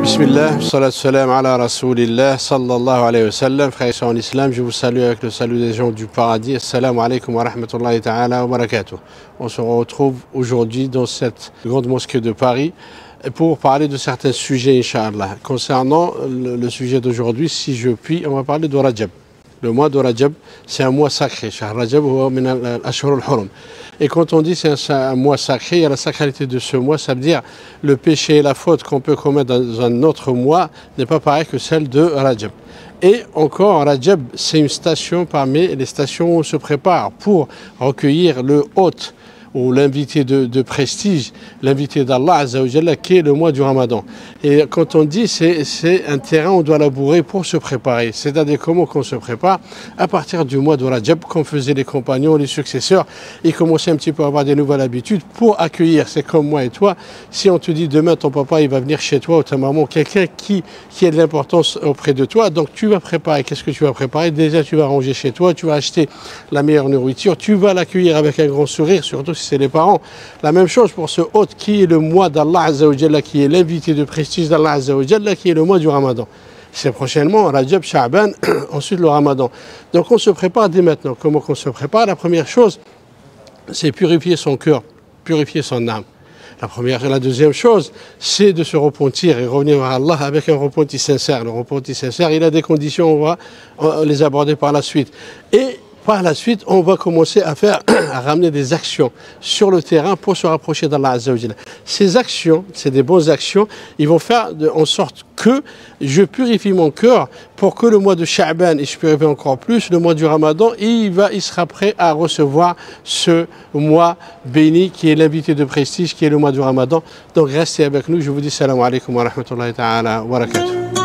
Bismillah, salatu salam ala rasoulillah, sallallahu alayhi wa sallam. Frères et sœurs en islam, je vous salue avec le salut des gens du paradis. Assalamu alaikum wa rahmatullahi ta'ala wa barakatuh. On se retrouve aujourd'hui dans cette grande mosquée de Paris pour parler de certains sujets, Inch'Allah. Concernant le sujet d'aujourd'hui, si je puis, on va parler de Rajab. Le mois de Rajab, c'est un mois sacré. Shahr Rajab huwa min al-ashhur al-hurum. Et quand on dit c'est un mois sacré, il y a la sacralité de ce mois, ça veut dire le péché et la faute qu'on peut commettre dans un autre mois n'est pas pareil que celle de Rajab. Et encore, Rajab, c'est une station parmi les stations où on se prépare pour recueillir le hôte ou l'invité de prestige, l'invité d'Allah Azza wa Jalla, qui est le mois du Ramadan. Et quand on dit c'est un terrain où on doit labourer pour se préparer, c'est-à-dire comment qu'on se prépare à partir du mois de Rajab, comme faisaient les compagnons, les successeurs, ils commençaient un petit peu à avoir des nouvelles habitudes pour accueillir. C'est comme moi et toi, si on te dit demain ton papa il va venir chez toi ou ta maman, quelqu'un qui a de l'importance auprès de toi, donc tu vas préparer. Qu'est-ce que tu vas préparer? Déjà tu vas ranger chez toi, tu vas acheter la meilleure nourriture, tu vas l'accueillir avec un grand sourire, surtout si c'est les parents. La même chose pour ce hôte qui est le mois d'Allah Azza wa Jalla, qui est l'invité de prestige d'Allah Azza wa Jalla, qui est le mois du Ramadan. C'est prochainement Rajab, Sha'ban, ensuite le Ramadan. Donc on se prépare dès maintenant. Comment on se prépare? La première chose, c'est purifier son cœur, purifier son âme. La deuxième chose, c'est de se repentir et revenir vers Allah avec un repenti sincère. Le repenti sincère, il a des conditions, on va les aborder par la suite. Et par la suite, on va commencer à ramener des actions sur le terrain pour se rapprocher d'Allah Azza wa Jalla. Ces actions, c'est des bonnes actions, ils vont faire en sorte que je purifie mon cœur pour que le mois de Sha'ban, et je purifie encore plus, le mois du Ramadan, il sera prêt à recevoir ce mois béni qui est l'invité de prestige, qui est le mois du Ramadan. Donc restez avec nous, je vous dis salam alaikum wa rahmatullahi ta'ala wa barakatuh.